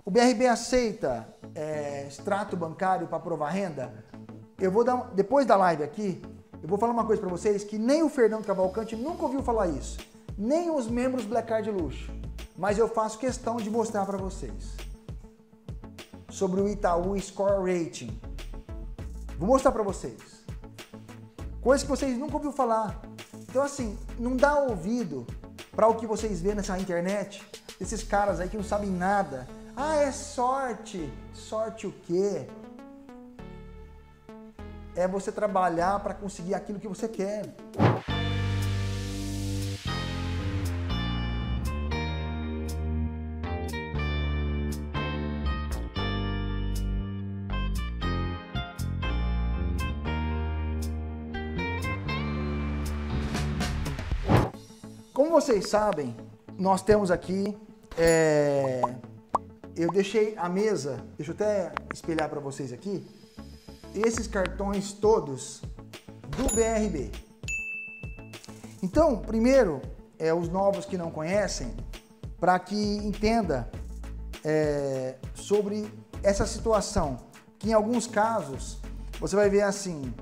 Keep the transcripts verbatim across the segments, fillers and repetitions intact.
O B R B aceita é, extrato bancário para provar renda? Eu vou dar, depois da live aqui, eu vou falar uma coisa para vocês que nem o Fernando Cavalcante nunca ouviu falar isso, nem os membros Black Card Luxo, mas eu faço questão de mostrar para vocês sobre o Itaú Score Rating. Vou mostrar para vocês. Coisa que vocês nunca ouviram falar. Então assim, não dá ouvido para o que vocês vêem nessa internet, esses caras aí que não sabem nada. Ah, é sorte. Sorte o quê? É você trabalhar para conseguir aquilo que você quer. Como vocês sabem, nós temos aqui, é, eu deixei a mesa, deixa eu até espelhar para vocês aqui, esses cartões todos do B R B. Então, primeiro, é, os novos que não conhecem, para que entenda é, sobre essa situação, que em alguns casos você vai ver assim,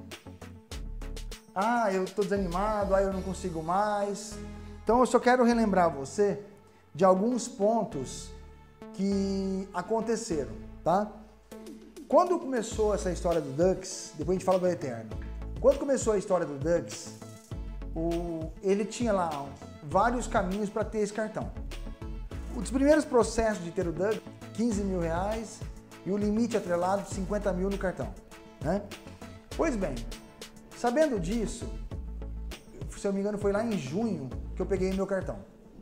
ah, eu estou desanimado, ah, eu não consigo mais. Então eu só quero relembrar você de alguns pontos que aconteceram, tá? Quando começou essa história do Dux, depois a gente fala do Eterno. Quando começou a história do Dux, o, ele tinha lá vários caminhos para ter esse cartão. Um dos primeiros processos de ter o Dux, quinze mil reais e o limite atrelado de cinquenta mil no cartão, né? Pois bem, sabendo disso, se eu não me engano foi lá em junho que eu peguei meu cartão.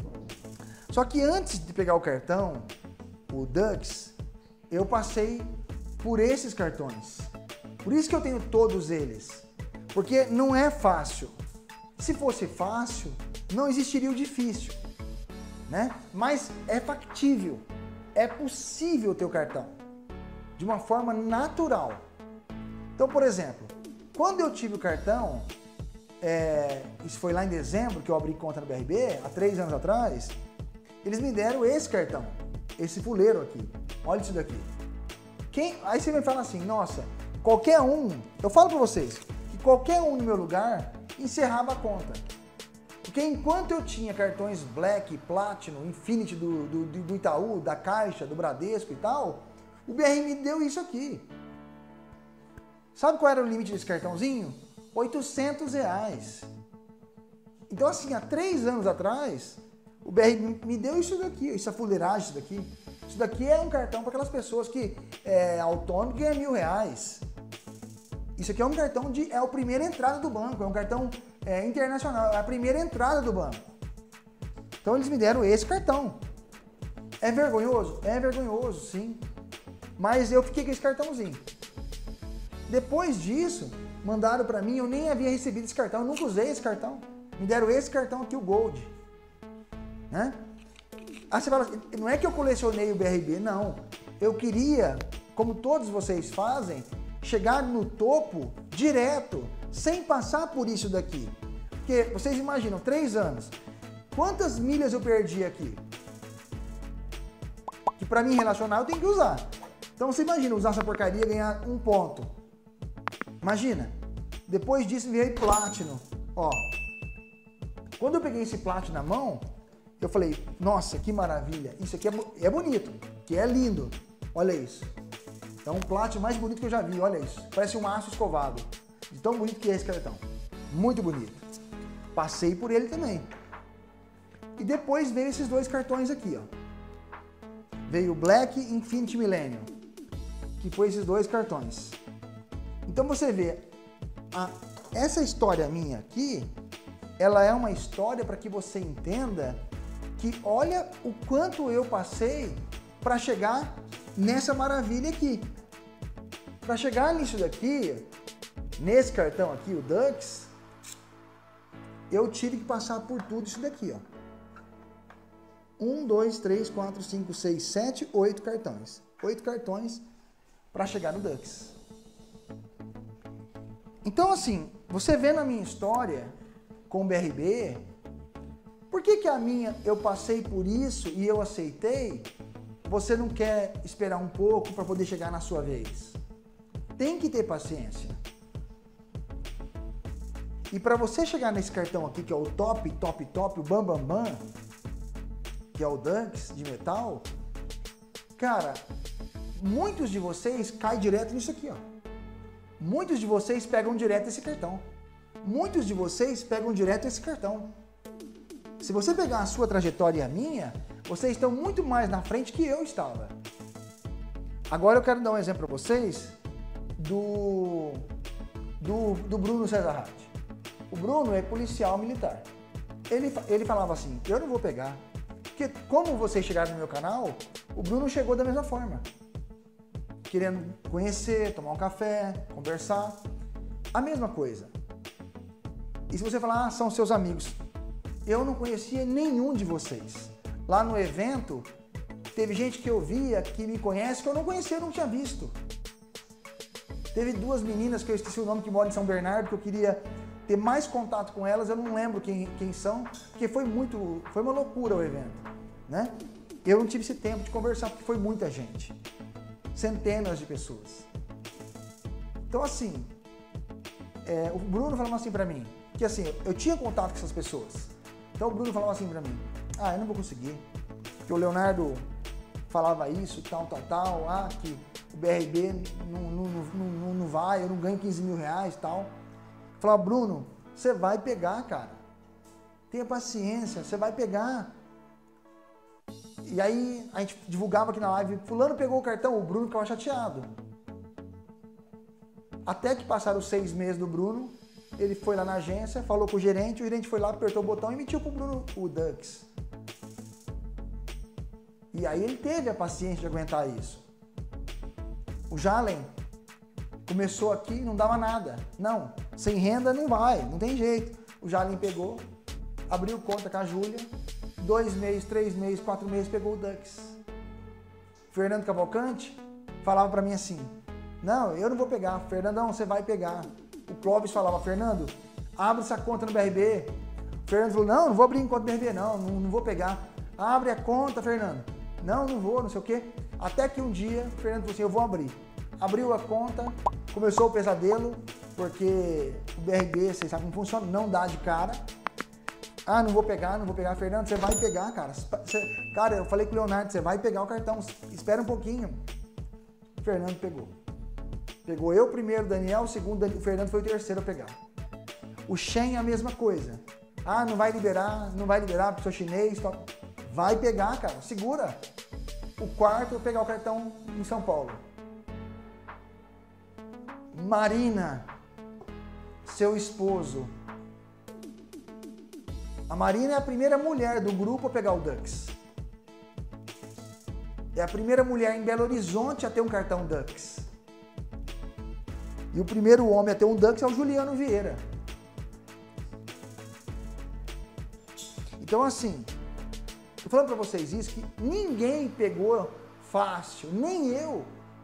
Só que antes de pegar o cartão, o Dux, eu passei por esses cartões. Por isso que eu tenho todos eles. Porque não é fácil. Se fosse fácil, não existiria o difícil, né? Mas é factível. É possível ter o cartão de uma forma natural. Então, por exemplo, quando eu tive o cartão, é, isso foi lá em dezembro que eu abri conta no B R B, há três anos atrás, eles me deram esse cartão, esse fuleiro aqui. Olha isso daqui. Quem, aí você me fala assim, nossa, qualquer um, eu falo para vocês, que qualquer um no meu lugar encerrava a conta. Porque enquanto eu tinha cartões Black, Platinum, Infinity do, do, do Itaú, da Caixa, do Bradesco e tal, o B R me deu isso aqui. Sabe qual era o limite desse cartãozinho? oitocentos reais. Então assim, há três anos atrás, o B R me deu isso daqui, essa fuleiragem, isso daqui. Isso daqui é um cartão para aquelas pessoas que é autônomo e ganha mil reais. Isso aqui é um cartão de, é a primeira entrada do banco, é um cartão é, internacional, é a primeira entrada do banco. Então eles me deram esse cartão. É vergonhoso? É vergonhoso, sim. Mas eu fiquei com esse cartãozinho. Depois disso, mandaram para mim, eu nem havia recebido esse cartão, eu nunca usei esse cartão. Me deram esse cartão aqui, o Gold. Né? Aí você fala assim, não é que eu colecionei o B R B, não. Eu queria, como todos vocês fazem, chegar no topo direto, sem passar por isso daqui. Porque vocês imaginam, três anos, quantas milhas eu perdi aqui? Que para mim relacionar eu tenho que usar. Então você imagina usar essa porcaria e ganhar um ponto. Imagina. Depois disso veio Platinum. Ó. Quando eu peguei esse Platinum na mão, eu falei, nossa, que maravilha. Isso aqui é, é bonito, que é lindo. Olha isso. É um Platinum mais bonito que eu já vi, olha isso. Parece um aço escovado. De tão bonito que é esse cartão. Muito bonito. Passei por ele também. E depois veio esses dois cartões aqui, ó. Veio o Black Infinity Millennium, que foi esses dois cartões. Então você vê, a, essa história minha aqui, ela é uma história para que você entenda que olha o quanto eu passei para chegar nessa maravilha aqui. Para chegar nisso daqui, nesse cartão aqui, o Dux, eu tive que passar por tudo isso daqui, ó. Um, dois, três, quatro, cinco, seis, sete, oito cartões. Oito cartões para chegar no Dux. Então, assim, você vê na minha história com o B R B, por que que a minha eu passei por isso e eu aceitei? você não quer esperar um pouco para poder chegar na sua vez. Tem que ter paciência. E para você chegar nesse cartão aqui, que é o top, top, top, o bam, bam, bam, que é o Dux de metal, cara, muitos de vocês caem direto nisso aqui, ó. Muitos de vocês pegam direto esse cartão. Muitos de vocês pegam direto esse cartão. Se você pegar a sua trajetória e a minha, vocês estão muito mais na frente que eu estava. Agora eu quero dar um exemplo para vocês do, do, do Bruno Cesarati. O Bruno é policial militar. Ele, ele falava assim, eu não vou pegar. Porque como vocês chegaram no meu canal, o Bruno chegou da mesma forma. Querendo conhecer, tomar um café, conversar. A mesma coisa. E se você falar, ah, são seus amigos. Eu não conhecia nenhum de vocês. Lá no evento, teve gente que eu via, que me conhece, que eu não conhecia, eu não tinha visto. Teve duas meninas que eu esqueci o nome, que moram em São Bernardo, que eu queria ter mais contato com elas, eu não lembro quem, quem são, porque foi muito, foi uma loucura o evento, né? Eu não tive esse tempo de conversar, porque foi muita gente. Centenas de pessoas. Então, assim, é, o Bruno falava assim pra mim, que assim, eu tinha contato com essas pessoas. Então o Bruno falava assim pra mim, ah, eu não vou conseguir, porque o Leonardo falava isso, tal, tal, tal, ah, que o B R B não, não, não, não vai, eu não ganho quinze mil reais e tal. Eu falava, Bruno, você vai pegar, cara. Tenha paciência, você vai pegar. E aí a gente divulgava aqui na live, fulano pegou o cartão, o Bruno ficava chateado. Até que passaram os seis meses do Bruno, ele foi lá na agência, falou com o gerente, o gerente foi lá, apertou o botão e emitiu pro Bruno o Dux. E aí ele teve a paciência de aguentar isso. O Jalen começou aqui e não dava nada. Não, sem renda não vai, não tem jeito. O Jalen pegou, abriu conta com a Júlia, dois meses, três meses, quatro meses, pegou o Dux. Fernando Cavalcante falava pra mim assim, não, eu não vou pegar. Fernandão, você vai pegar. O Clóvis falava, Fernando, abre essa conta no B R B. O Fernando falou, não, não vou abrir conta no B R B não, não, não vou pegar. Abre a conta, Fernando. Não, não vou, não sei o quê. Até que um dia, o Fernando falou assim, eu vou abrir. Abriu a conta, começou o pesadelo, porque o B R B, vocês sabem como funciona, não dá de cara. Ah, não vou pegar, não vou pegar. Fernando, você vai pegar, cara. Você, cara, eu falei com o Leonardo, você vai pegar o cartão, espera um pouquinho. O Fernando pegou. Pegou eu primeiro, Daniel, o segundo, o Fernando foi o terceiro a pegar. O Shen a mesma coisa. Ah, não vai liberar, não vai liberar porque sou chinês. Tal. Vai pegar, cara, segura. O quarto, eu pegar o cartão em São Paulo. Marina, seu esposo. A Marina é a primeira mulher do grupo a pegar o Dux. É a primeira mulher em Belo Horizonte a ter um cartão Dux. E o primeiro homem a ter um Dux é o Juliano Vieira. Então, assim, tô falando pra vocês isso, que ninguém pegou fácil, nem eu.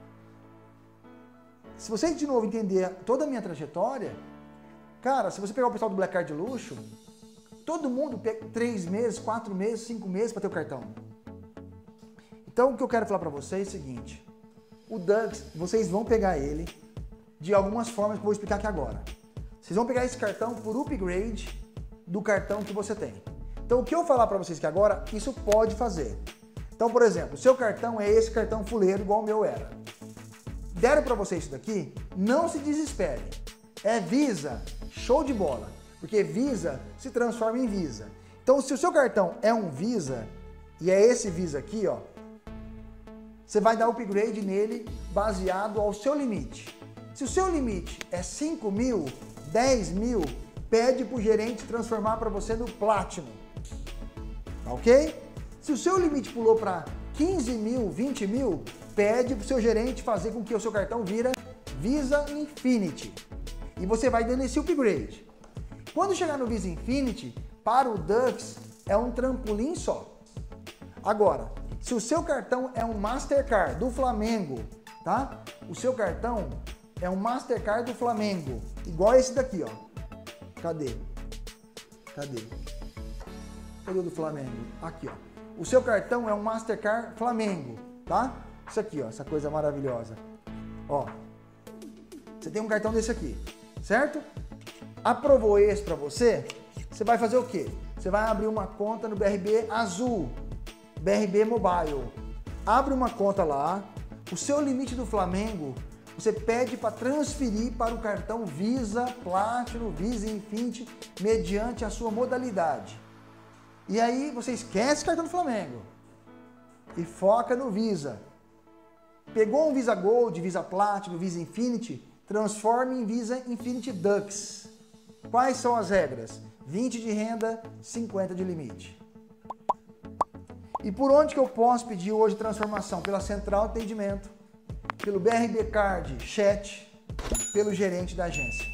Se vocês, de novo, entender toda a minha trajetória, cara, se você pegar o pessoal do Black Card de Luxo, todo mundo pega três meses, quatro meses, cinco meses para ter o cartão. Então, o que eu quero falar para vocês é o seguinte, o Dux, vocês vão pegar ele de algumas formas que eu vou explicar aqui agora. Vocês vão pegar esse cartão por upgrade do cartão que você tem. Então, o que eu falar para vocês aqui agora, isso pode fazer. Então, por exemplo, o seu cartão é esse cartão fuleiro, igual o meu era. Deram para você isso daqui, não se desespere. É Visa, show de bola. Porque Visa se transforma em Visa. Então, se o seu cartão é um Visa, e é esse Visa aqui, ó, você vai dar upgrade nele baseado ao seu limite. Se o seu limite é cinco mil, dez mil, pede para o gerente transformar para você no Platinum. Ok? Se o seu limite pulou para quinze mil, vinte mil, pede para o seu gerente fazer com que o seu cartão vira Visa Infinity. E você vai dando esse upgrade. Quando chegar no Visa Infinity, para o Dux é um trampolim só. Agora, se o seu cartão é um Mastercard do Flamengo, tá? O seu cartão é um Mastercard do Flamengo, igual esse daqui, ó. Cadê? Cadê? Cadê o do Flamengo? Aqui, ó. O seu cartão é um Mastercard Flamengo. tá? Isso aqui, ó, essa coisa maravilhosa. Ó, você tem um cartão desse aqui, certo? Aprovou esse para você, você vai fazer o quê? Você vai abrir uma conta no B R B Azul, B R B Mobile. Abre uma conta lá, o seu limite do Flamengo, você pede para transferir para o cartão Visa Platinum, Visa Infinity, mediante a sua modalidade. E aí você esquece o cartão do Flamengo e foca no Visa. Pegou um Visa Gold, Visa Platinum, Visa Infinity, transforme em Visa Infinity Dux. Quais são as regras? vinte de renda, cinquenta de limite. E por onde que eu posso pedir hoje transformação? Pela central de atendimento, pelo B R B Card, chat, pelo gerente da agência.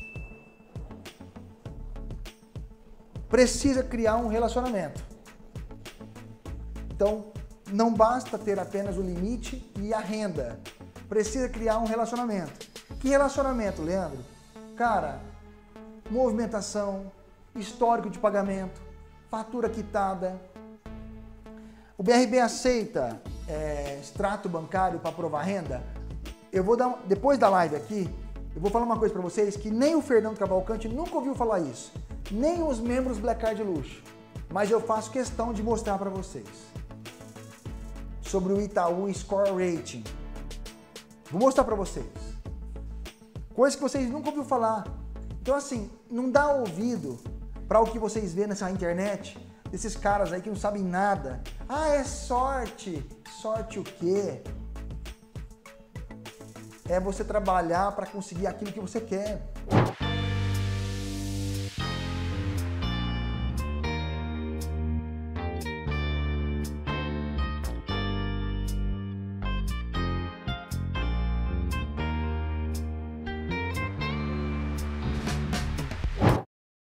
Precisa criar um relacionamento. Então, não basta ter apenas o limite e a renda. Precisa criar um relacionamento. Que relacionamento, Leandro? Cara, movimentação, histórico de pagamento, fatura quitada. O B R B aceita é, extrato bancário para provar renda? Eu vou dar, depois da live aqui, eu vou falar uma coisa para vocês que nem o Fernando Cavalcante nunca ouviu falar isso, nem os membros Black Card Luxo, mas eu faço questão de mostrar para vocês sobre o Itaú Score Rating. Vou mostrar para vocês. Coisa que vocês nunca ouviram falar. Então assim, não dá ouvido para o que vocês vêem nessa internet, desses caras aí que não sabem nada. Ah, é sorte. Sorte o quê? É você trabalhar para conseguir aquilo que você quer.